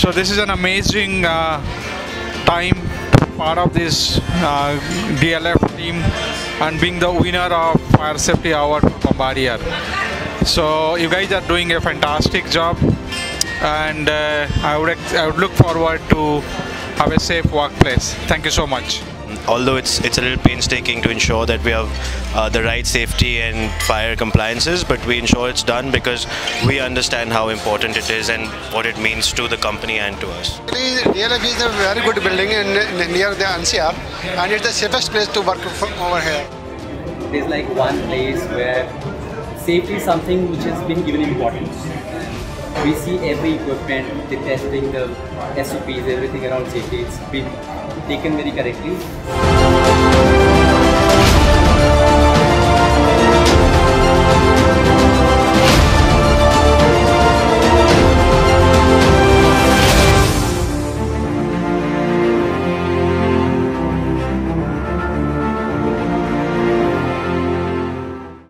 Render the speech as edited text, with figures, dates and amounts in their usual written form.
So this is an amazing time to be part of this DLF team and being the winner of Fire Safety Award for Bombardier. So you guys are doing a fantastic job, and I would look forward to have a safe workplace. Thank you so much. Although it's a little painstaking to ensure that we have the right safety and fire compliances, but we ensure it's done because we understand how important it is and what it means to the company and to us. DLF is a very good building near the NCR, and it's the safest place to work over here. There's like one place where safety is something which has been given importance. We see every equipment, the testing, the SOPs, everything around safety, it's been taken very correctly.